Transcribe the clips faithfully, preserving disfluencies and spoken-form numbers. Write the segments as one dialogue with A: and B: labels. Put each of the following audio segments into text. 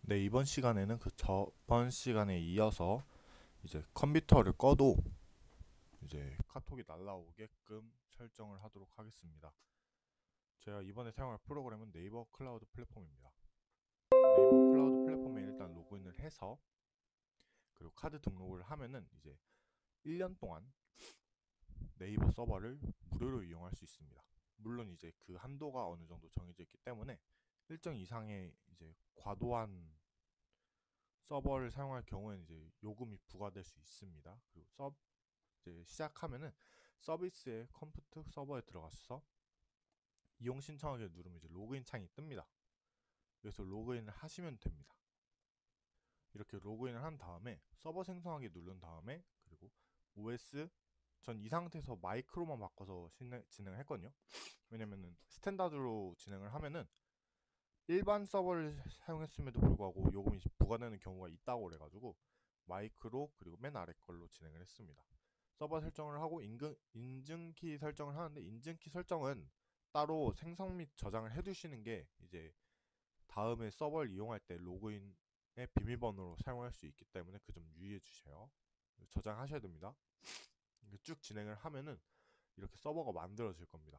A: 네, 이번 시간에는 그 저번 시간에 이어서 이제 컴퓨터를 꺼도 이제 카톡이 날라오게끔 설정을 하도록 하겠습니다. 제가 이번에 사용할 프로그램은 네이버 클라우드 플랫폼입니다. 네이버 클라우드 플랫폼에 일단 로그인을 해서 그리고 카드 등록을 하면은 이제 일 년 동안 네이버 서버를 무료로 이용할 수 있습니다. 물론 이제 그 한도가 어느 정도 정해져 있기 때문에 일정 이상의 이제 과도한 서버를 사용할 경우에는 이제 요금이 부과될 수 있습니다. 그리고 서 이제 시작하면은 서비스의 컴퓨터 서버에 들어가서 이용 신청하기를 누르면 이제 로그인 창이 뜹니다. 그래서 로그인을 하시면 됩니다. 이렇게 로그인을 한 다음에 서버 생성하기 누른 다음에 그리고 오에스 전 이 상태에서 마이크로만 바꿔서 진행, 진행을 했거든요. 왜냐면은 스탠다드로 진행을 하면은 일반 서버를 사용했음에도 불구하고 요금이 부과되는 경우가 있다고 그래가지고 마이크로 그리고 맨 아래 걸로 진행을 했습니다. 서버 설정을 하고 인증, 인증키 설정을 하는데 인증키 설정은 따로 생성 및 저장을 해두시는 게 이제 다음에 서버를 이용할 때 로그인의 비밀번호로 사용할 수 있기 때문에 그 점 유의해 주세요. 저장하셔야 됩니다. 쭉 진행을 하면은 이렇게 서버가 만들어질 겁니다.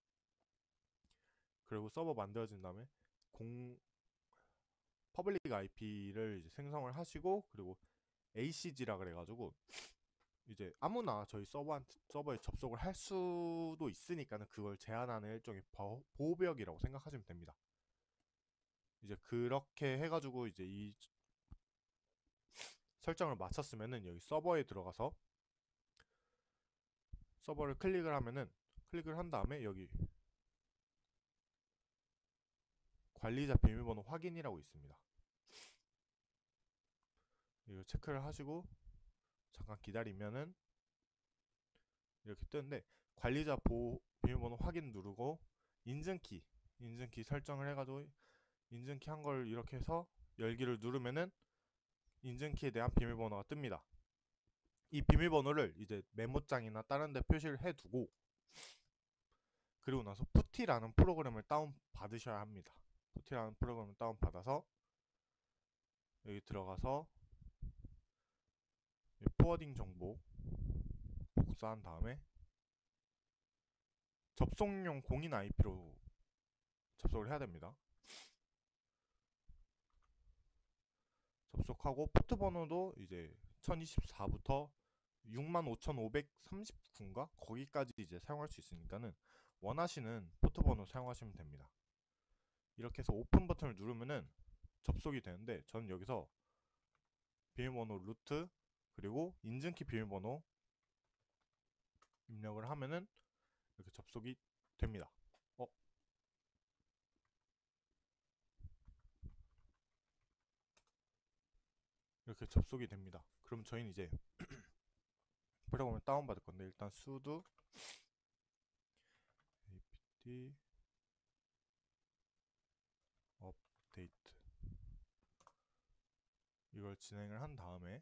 A: 그리고 서버 만들어진 다음에 공 퍼블릭 아이피를 이제 생성을 하시고 그리고 에이씨지라 그래가지고 이제 아무나 저희 서버한테, 서버에 접속을 할 수도 있으니까는 그걸 제한하는 일종의 보호벽이라고 생각하시면 됩니다. 이제 그렇게 해가지고 이제 이 설정을 마쳤으면은 여기 서버에 들어가서 서버를 클릭을 하면은 클릭을 한 다음에 여기 관리자 비밀번호 확인이라고 있습니다. 이거 체크를 하시고 잠깐 기다리면은 이렇게 뜨는데 관리자 보호 비밀번호 확인 누르고 인증키 인증키 설정을 해가지고 인증키 한 걸 이렇게 해서 열기를 누르면은 인증키에 대한 비밀번호가 뜹니다. 이 비밀번호를 이제 메모장이나 다른 데 표시를 해두고 그리고 나서 푸티라는 프로그램을 다운 받으셔야 합니다. 푸티라는 프로그램을 다운 받아서 여기 들어가서 포워딩 정보 복사한 다음에 접속용 공인 아이피로 접속을 해야 됩니다. 접속하고 포트 번호도 이제 천이십사부터 육만 오천오백삼십구인가 거기까지 이제 사용할 수 있으니까는 원하시는 포트 번호 사용하시면 됩니다. 이렇게 해서 오픈 버튼을 누르면은 접속이 되는데 저는 여기서 비밀번호 루트 그리고 인증키 비밀번호 입력을 하면은 이렇게 접속이 됩니다. 어? 이렇게 접속이 됩니다. 그럼 저희는 이제 프로그램을 다운받을 건데 일단 sudo apt 업데이트 이걸 진행을 한 다음에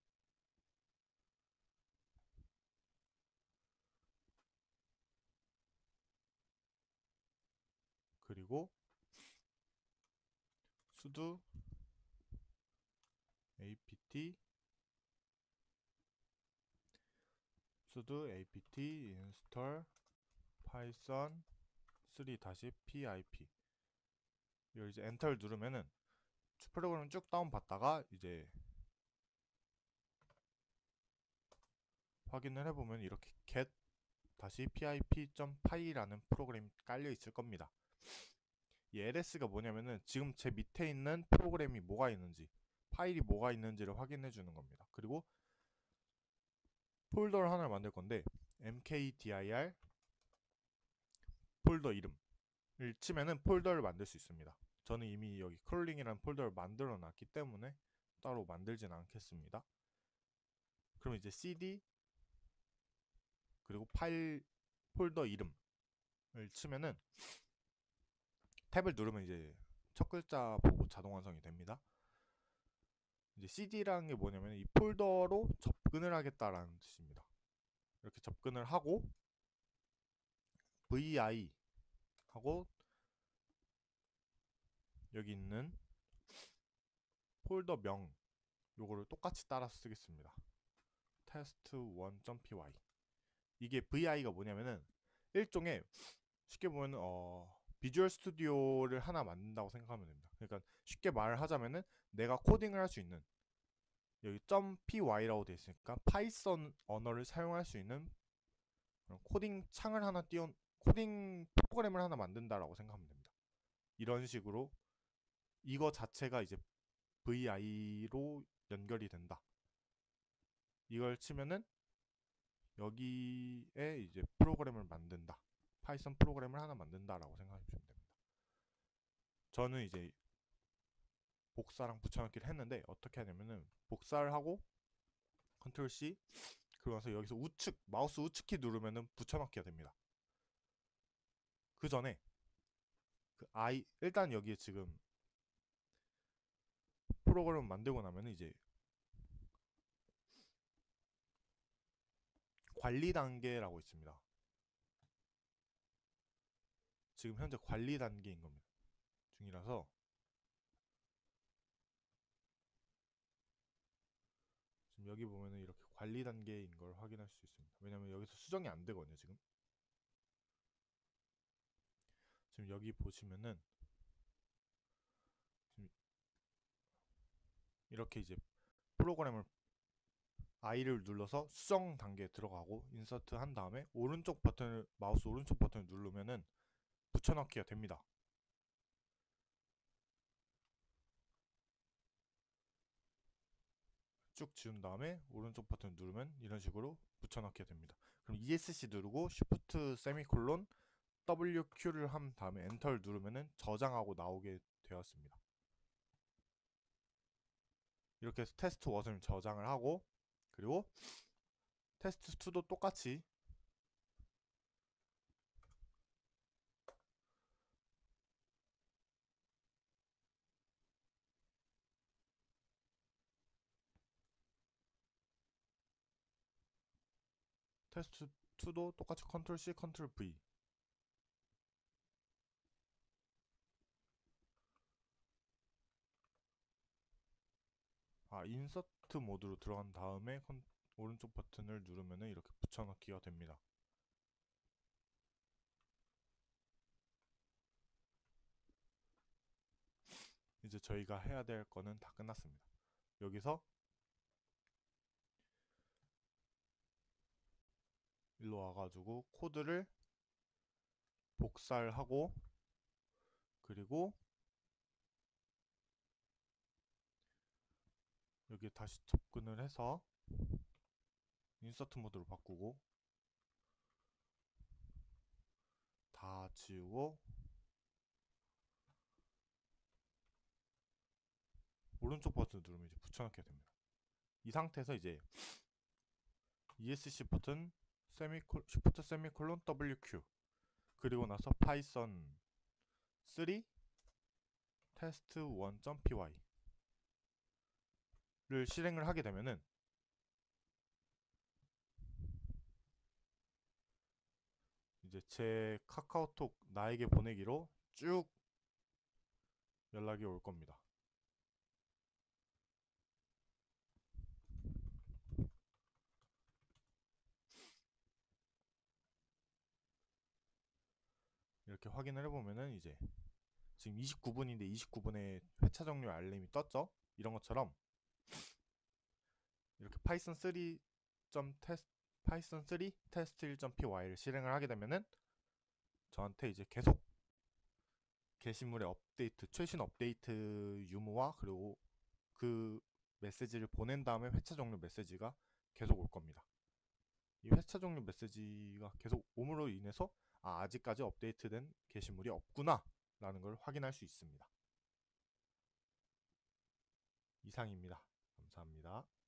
A: 그리고 sudo apt sudo apt install python 쓰리-pip 이걸 이제 엔터를 누르면은 프로그램을 쭉 다운받다가 이제 확인을 해보면 이렇게 get-pip.py라는 프로그램이 깔려 있을 겁니다. 이 엘에스가 뭐냐면은 지금 제 밑에 있는 프로그램이 뭐가 있는지 파일이 뭐가 있는지를 확인해 주는 겁니다. 그리고 폴더를 하나를 만들 건데 mkdir 폴더 이름을 치면은 폴더를 만들 수 있습니다. 저는 이미 여기 크롤링이라는 폴더를 만들어 놨기 때문에 따로 만들진 않겠습니다. 그럼 이제 cd 그리고 파일 폴더 이름을 치면은 탭을 누르면 이제 첫 글자 보고 자동 완성이 됩니다. 이제 씨디라는 게 뭐냐면 이 폴더로 접근을 하겠다라는 뜻입니다. 이렇게 접근을 하고 vi 하고 여기 있는 폴더명 요거를 똑같이 따라서 쓰겠습니다. 테스트 원 점 피 와이. 이게 브이아이가 뭐냐면은 일종의 쉽게 보면 어 비주얼 스튜디오를 하나 만든다고 생각하면 됩니다. 그러니까 쉽게 말을 하자면은 내가 코딩을 할 수 있는, 여기 .py라고 되어 있으니까 파이썬 언어를 사용할 수 있는 그런 코딩 창을 하나 띄운 코딩 프로그램을 하나 만든다라고 생각하면 됩니다. 이런 식으로 이거 자체가 이제 브이아이로 연결이 된다. 이걸 치면은 여기에 이제 프로그램을 만든다. 파이썬 프로그램을 하나 만든다라고 생각하시면 됩니다. 저는 이제 복사랑 붙여넣기를 했는데 어떻게 하냐면은 복사를 하고 컨트롤 씨, 그러고 나서 여기서 우측 마우스 우측키 누르면은 붙여넣기가 됩니다. 그 전에 그 i 일단 여기에 지금 프로그램을 만들고 나면 이제 관리 단계라고 있습니다. 지금 현재 관리 단계인 겁니다. 중이라서 지금 여기 보면은 이렇게 관리 단계인 걸 확인할 수 있습니다. 왜냐면 여기서 수정이 안 되거든요, 지금. 지금 여기 보시면은 지금 이렇게 이제 프로그램을 I를 눌러서 수정 단계에 들어가고 인서트 한 다음에 오른쪽 버튼을 마우스 오른쪽 버튼을 누르면은 붙여넣기가 됩니다. 쭉 지운 다음에 오른쪽 버튼 누르면 이런 식으로 붙여넣기가 됩니다. 그럼 이에스씨 누르고 Shift 세미콜론 더블유큐를 한 다음에 엔터를 누르면은 저장하고 나오게 되었습니다. 이렇게 해서 테스트 원을 저장을 하고, 그리고 테스트 투도 똑같이 테스트 투도 똑같이 컨트롤 씨, 컨트롤 브이. 아, 인서트 모드로 들어간 다음에 컨, 오른쪽 버튼을 누르면 이렇게 붙여넣기가 됩니다. 이제 저희가 해야 될 거는 다 끝났습니다. 여기서 일로 와가지고 코드를 복사를 하고, 그리고 여기 다시 접근을 해서 인서트 모드로 바꾸고 다 지우고 오른쪽 버튼 누르면 이제 붙여넣게 됩니다. 이 상태에서 이제 이에스씨 버튼 세미콜 Shift 세미콜론 더블유큐, 그리고 나서 파이썬 쓰리 테스트 원 점 피 와이 를 실행을 하게 되면은 이제 제 카카오톡 나에게 보내기로 쭉 연락이 올 겁니다. 이렇게 확인을 해보면은 이제 지금 이십구 분인데 이십구 분에 회차 종료 알림이 떴죠? 이런 것처럼 이렇게 파이썬 쓰리 테스트 파이썬 쓰리 테스트 원 점 피 와이를 실행을 하게 되면은 저한테 이제 계속 게시물의 업데이트, 최신 업데이트 유무와 그리고 그 메시지를 보낸 다음에 회차 종료 메시지가 계속 올 겁니다. 이 회차 종료 메시지가 계속 옴으로 인해서 아, 아직까지 업데이트된 게시물이 없구나 라는 걸 확인할 수 있습니다. 이상입니다. 감사합니다.